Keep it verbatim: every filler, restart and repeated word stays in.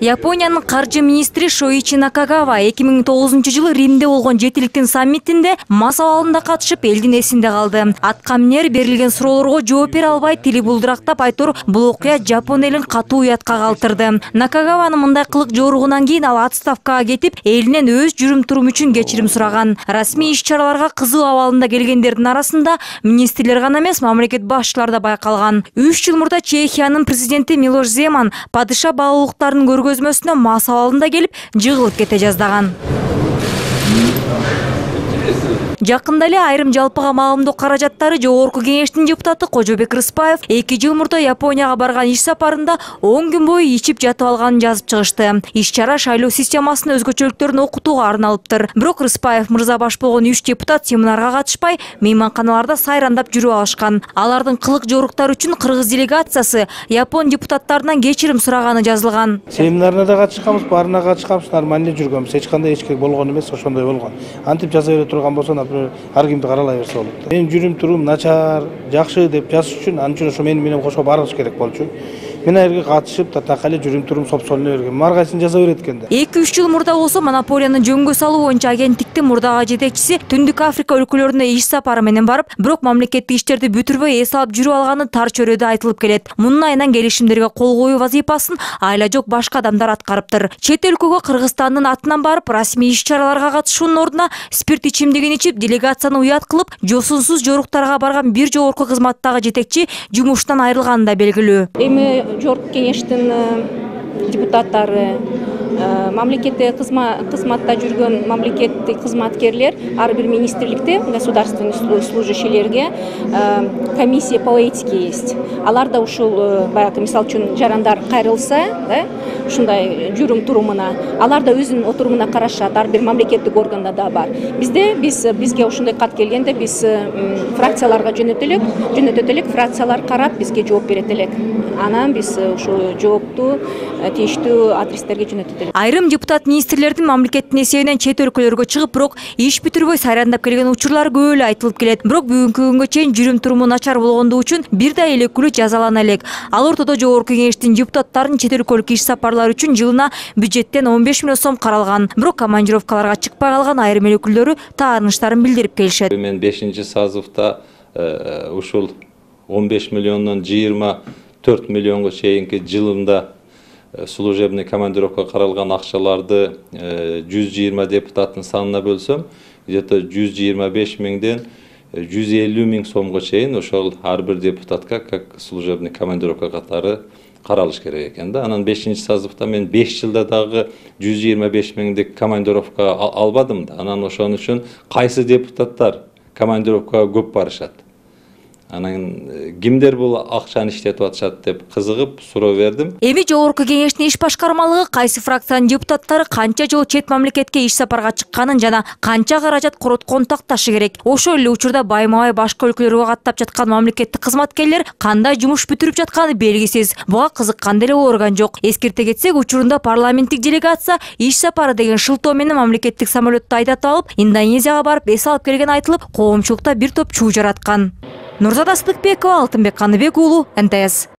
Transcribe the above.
Япониянын каржы министри Шоичи Накагава эки миң тогузунчу жылы Римде болгон жетиликтин саммитинде мас абалында катышып элдин эсинде калды. Атка минер берилген суроолорго жооп бере албай тили булдурактап айтор бул окуя Жапон элин катуу уятка калтырды. Накагаванын мындай кылык жоруугунан кийин ал отставкага кетип, элинен өз жүрүм-турум үчүн кечирим сураган. Расмий иш-чараларга кызуу абалында келгендердин арасында министрлер гана эмес, мамлекет башчылары да байкалган. үч жыл мурда Чехиянын президенти Милош Земан падыша баалуулуктарынын көргөзмөсүнө мас абалында келип, жыгылып кете жаздаган. Жакында эле айрым жалпыга маалымдоо каражаттары жогорку кеңештин депутаты Кожобек Рыспаев эки жыл мурда Японияга барган иш сапарында он күн бою ичип жатып алганын жазып чыгышты. Иш-чара шайлоо системасынын өзгөчөлүктөрүн окутууга арналыптыр. Бирок Рыспаев мырза баш болгон үч депутат семинарга катышпай, мейманканаларда сайрандап жүрүп алышкан. Алардын кылык жоруктары үчүн кыргыз делегациясы Япон депутаттарынан кечирим сураганы жазылган. Семинарына да катышканбыз, баарына катышканбыз, нормально жүргөнбүз. Эч кандай эчке болгон эмес, ошондой болгон. Антип жаза бере турган болсо, ар кимди каралай берсе болот. Мен жүрүм турум начар, жакшы деп жазыш үчүн анын үчүн ошо мени менен кошо барыш керек болчу. Мен айрга катышып, татакале жүрүм турум сопсолуна берген. Маргайсын жаза берет экен да. эки үч жыл мурда болсо монополияны жөнгө салуу боюнча агенттиктин мурдагы жетекчиси Түндүк Африка өлкөлөрүнө иш сапары менен барып, бирок мамлекеттик иштерди бүтүрбөй эс алып жүрүп алганы тар чөйрөдө айтылып келет. Мунун айынан келишимдерге кол коюу вазыйпасын айла жок башка адамдар аткарыптыр. Чет өлкөгө Кыргызстандын атынан барып, расмий иш-чараларга катышуунун ордуна спирт ичимдигин ичип, делегацияны уят кылып, жосунсуз жоруктарга барган бир жогорку кызматтагы жетекчи жумуштан айрылганы да белгилүү. Эми жогорку кеңештин депутаттары, мамлекеттик кызматта жүргөн мамлекеттик кызматкерлер, ар бир министрликте государственный служащийлерге комиссия по этике есть. Алар да ушул баягы мисал үчүн жарандар кайрылса, да, ушундай жүрүм турумуна, алар да өзүнүн отурумуна карашат, ар бир мамлекеттик органда да бар. Бизде биз бизге ушундай кат келгенде биз фракцияларга жөнөтө элек, жөнөтөт элек, фракциялар карап бизге жооп берет элек. Анан биз ушу жоопту тийиштүү адрестерге жөнөтөт элек. Айрым депутат министрлердин мамлекеттин эсебинен чет өлкөлөргө чыгып, бирок иш бүтүрбөй сайрандап келген учурлар көп эле айтылып келет. Бирок бүгүнкү күнгө чейин жүрүм туруму начар болгондугу үчүн бир да элеккүлүү жазалана элек. Ал ортодо жогорку кеңештин депутаттарынын чет өлкөлүк иш сапарлары үчүн жылына бюджеттен он беш миллион сом каралган. Бирок командировкаларга чыкпай калган айрым эл өкүлдөрү тааныштарын билдирип келишет. Мен бешинчи сазывда ушул он беш миллиондон жыйырма төрт миллионго чейинки жылында служебный командировка каралган акчаларды жүз жыйырма депутаттын санына бөлсөм, где-то жүз жыйырма беш миңден жүз элүү миң сомго чейин ошол ар бир депутатка как служебный командировка катары каралыш керек экен да. Анан бешинчи сазывда мен беш жылда дагы жүз жыйырма беш миңдик командировка албадым да. Анан ошон үчүн кайсы депутаттар командировкага көп барышат? Анан кимдер бул акчаны иштетип атышат деп кызыгып суроо бердим. Эми жогорку кеңештин иш башкармалыгы кайсы фракциянын депутаттары канча жолу чет мамлекетке иш сапарга чыкканын жана канча каражат коротконун такташы керек. Ошол эле учурда байма-бай башка өлкөлөргө каттап жаткан мамлекеттик кызматкерлер кандай жумуш бүтүрүп жатканы белгисиз. Буга кызыккан деле болгон жок. Эскерте кетсек, учурунда парламенттик делегация иш сапары деген шылтоо менен мамлекеттик самолетто айдатып алып, Индонезияга барып эс алып келген айтылып, коомчулукта бир топ чуу жараткан. Нурзада Сыдыкбекова, Алтынбек Каныбек уулу, эн тэ эс.